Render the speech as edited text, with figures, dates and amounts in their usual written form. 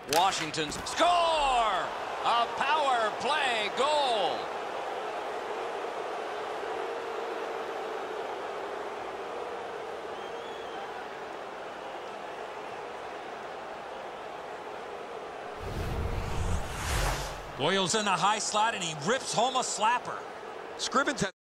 Washington's score! A power play goal. Boyle's in the high slot, and he rips home a slapper. Scriven